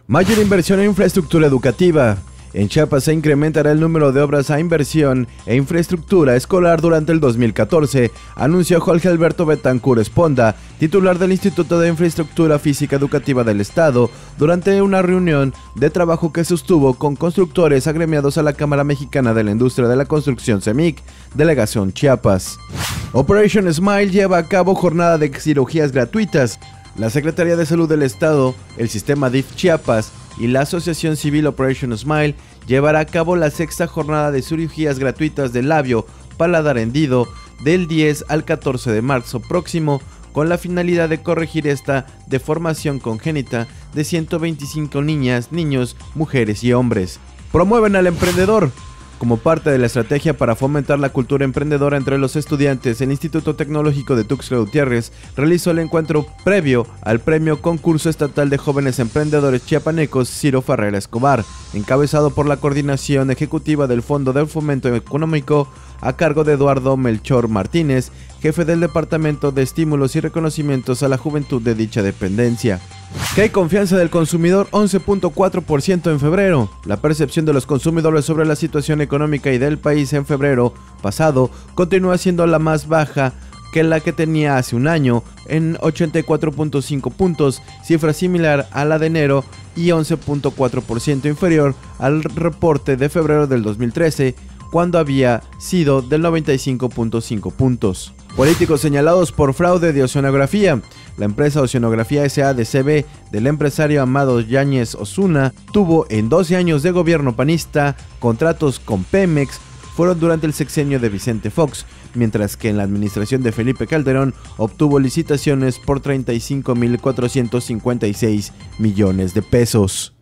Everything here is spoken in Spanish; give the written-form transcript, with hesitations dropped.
Mayor inversión en infraestructura educativa. En Chiapas se incrementará el número de obras a inversión e infraestructura escolar durante el 2014, anunció Jorge Alberto Betancur Esponda, titular del Instituto de Infraestructura Física Educativa del Estado, durante una reunión de trabajo que sostuvo con constructores agremiados a la Cámara Mexicana de la Industria de la Construcción CEMIC, Delegación Chiapas. Operation Smile lleva a cabo jornada de cirugías gratuitas. La Secretaría de Salud del Estado, el Sistema DIF Chiapas y la Asociación Civil Operation Smile llevará a cabo la sexta jornada de cirugías gratuitas de labio paladar hendido del 10 al 14 de marzo próximo, con la finalidad de corregir esta deformación congénita de 125 niñas, niños, mujeres y hombres. Promueven al emprendedor. Como parte de la estrategia para fomentar la cultura emprendedora entre los estudiantes, el Instituto Tecnológico de Tuxtla Gutiérrez realizó el encuentro previo al Premio Concurso Estatal de Jóvenes Emprendedores Chiapanecos Ciro Ferreira Escobar, encabezado por la Coordinación Ejecutiva del Fondo de Fomento Económico, a cargo de Eduardo Melchor Martínez, jefe del Departamento de Estímulos y Reconocimientos a la Juventud de dicha dependencia. ¿Qué confianza del consumidor? 11.4% en febrero. La percepción de los consumidores sobre la situación económica y del país en febrero pasado continúa siendo la más baja que la que tenía hace un año, en 84.5 puntos, cifra similar a la de enero y 11.4% inferior al reporte de febrero del 2013, cuando había sido del 95.5 puntos. Políticos señalados por fraude de oceanografía. La empresa Oceanografía SADCB del empresario Amado Yáñez Osuna tuvo en 12 años de gobierno panista contratos con Pemex, fueron durante el sexenio de Vicente Fox, mientras que en la administración de Felipe Calderón obtuvo licitaciones por 35.456 millones de pesos.